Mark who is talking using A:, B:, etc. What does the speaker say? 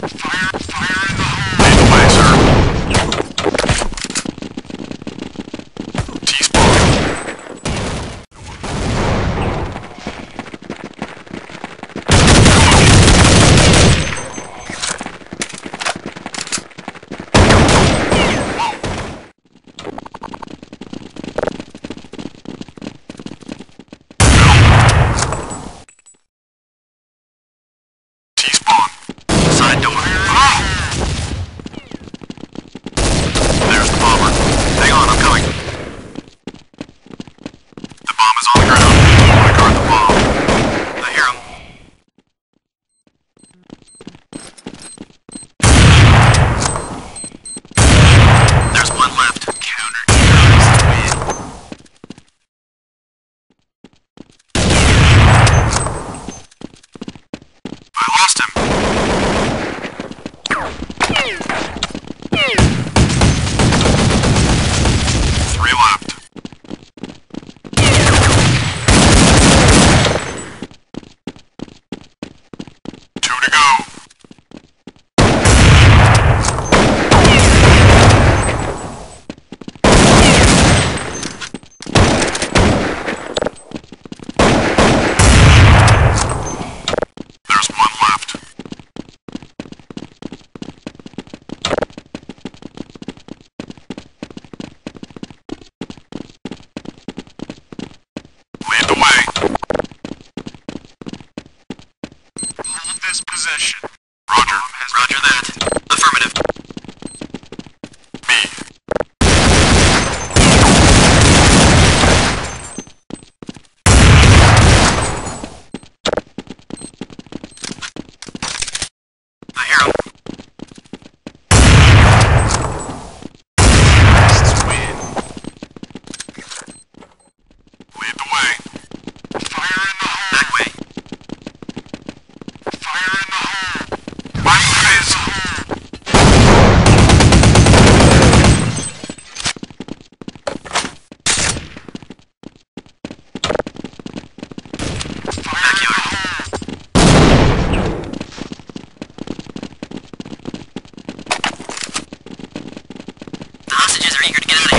A: Possession. Roger. Roger that. Affirmative. B. I hear him. Terrorists win. Lead the way. Fire in the hole. That way. Fire in the hole. My eyes. The hostages are eager to get out of here.